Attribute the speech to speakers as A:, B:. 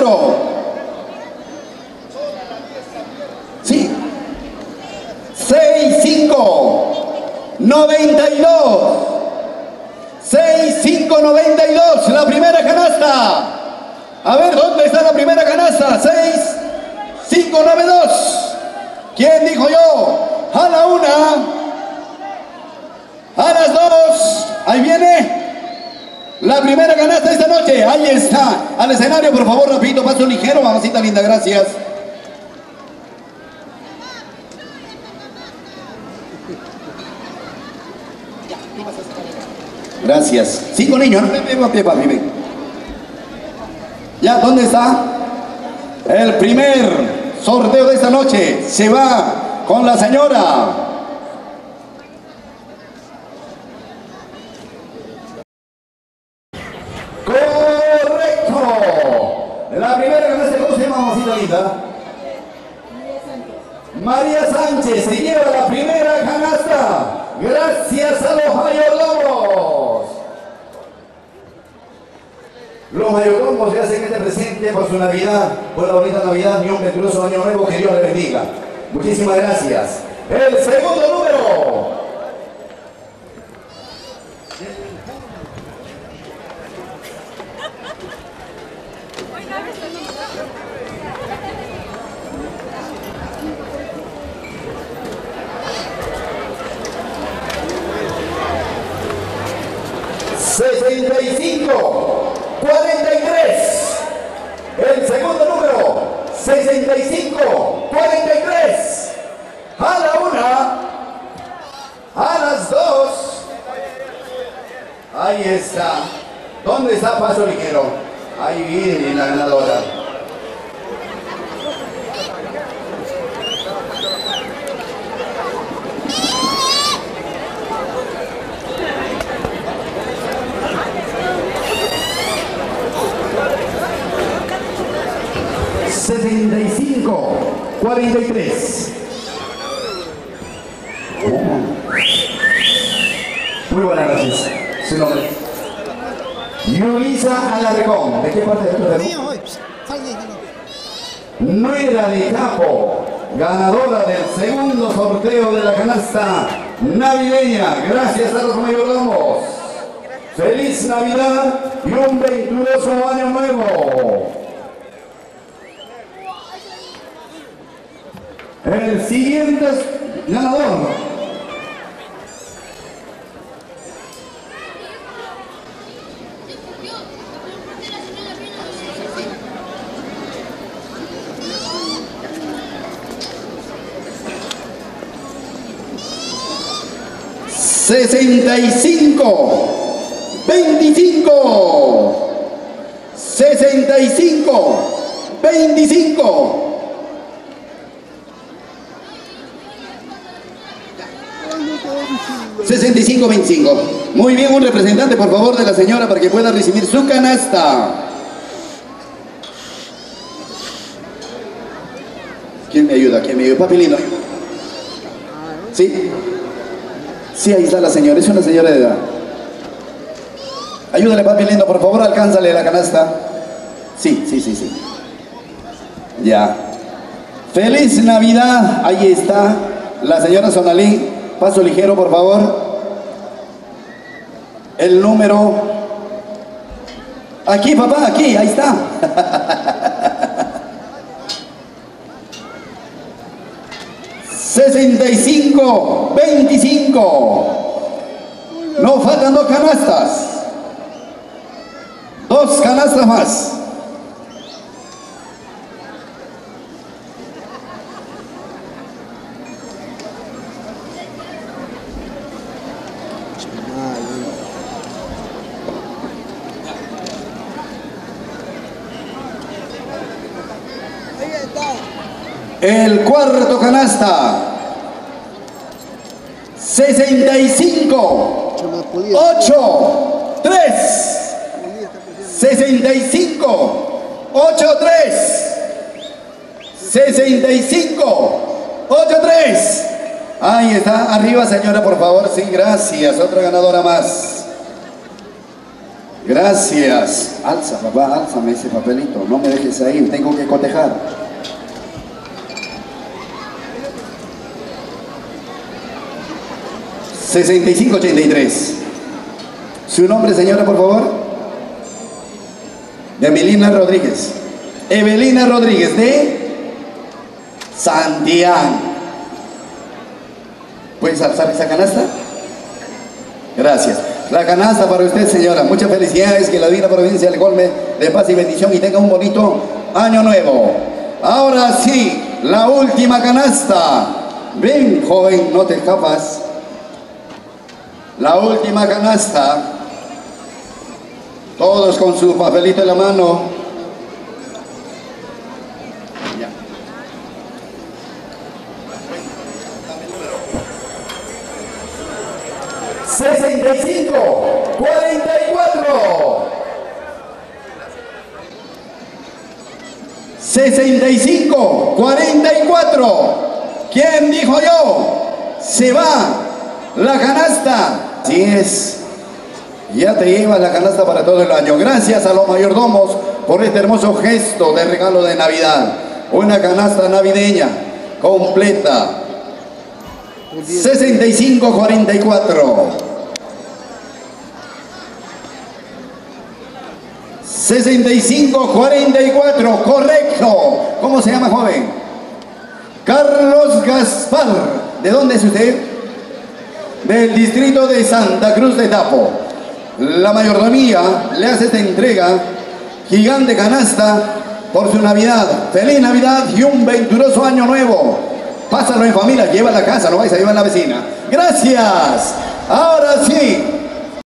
A: número. Sí. 6592. 6592, la primera canasta. A ver, ¿dónde está la primera canasta? 6592. ¿Quién dijo yo? A la una. A las dos. Ahí viene la primera canasta de esta noche. Ahí está. Al escenario, por favor, rapidito, paso ligero, mamacita linda, gracias. Gracias. 5 niños, ¿no? Ven. Ya, ¿dónde está? El primer sorteo de esta noche se va con la señora. Correcto. La primera canasta, ¿cómo se llama, mamacita linda? María Sánchez se lleva la primera canasta. Gracias a los mayordomos. Los mayordomos se hacen este presente por su Navidad, por la bonita Navidad y un venturoso año nuevo, que Dios les bendiga. Muchísimas gracias. El segundo número. ...65... ...43... ...el segundo número... ...65... ...43... ...a la una... ...a las dos... ...ahí está... ¿Dónde está Paso Ligero? Ahí viene la ganadora. ...65-43... Muy buenas noches. Su nombre. Yulisa Alarcón. ¿De qué parte de Perú? Nuera de Capo, ganadora del segundo sorteo de la canasta navideña. Gracias a los mayordomos. Feliz Navidad y un venturoso año nuevo. El siguiente ganador. ...65... ...25... ...65... ...25... ...65-25... Muy bien, un representante, por favor, de la señora para que pueda recibir su canasta. ¿Quién me ayuda? ¿Quién me ayuda? Papi lindo. ¿Sí? Sí, ahí está la señora, es una señora de edad. Ayúdale, papi lindo, por favor, alcánzale la canasta. Sí. Ya. ¡Feliz Navidad! Ahí está la señora Sonalí. Paso ligero, por favor. El número. Aquí, papá, aquí, ahí está. 65-25. No, faltan 2 canastas. 2 canastas más. El cuarto canasta. 65 8 3. 65 8 3. 65 8 3. Ahí está, arriba señora, por favor. Sí, gracias, otra ganadora más. Gracias. Alza, papá, álzame ese papelito. No me dejes ahí, tengo que cotejar. $65.83. ¿Su nombre, señora, por favor? De Evelina Rodríguez. Evelina Rodríguez de Santiago. ¿Puedes alzar esa canasta? Gracias. La canasta para usted, señora. Muchas felicidades. Que la divina providencia le colme de paz y bendición y tenga un bonito año nuevo. Ahora sí, la última canasta. Ven, joven, no te escapas. La última canasta. Todos con su papelito en la mano. Ya. $65.44. $65.44. ¿Quién dijo yo? Se va la canasta. Así es. Ya te lleva la canasta para todo el año. Gracias a los mayordomos por este hermoso gesto de regalo de Navidad. Una canasta navideña completa. $65.44. $65.44, correcto. ¿Cómo se llama, joven? Carlos Gaspar. ¿De dónde es usted? Del distrito de Santa Cruz de Tapo. La mayordomía le hace esta entrega gigante canasta por su Navidad. Feliz Navidad y un venturoso año nuevo. Pásalo en familia, lleva a la casa, no vais a llevar a la vecina. Gracias. Ahora sí.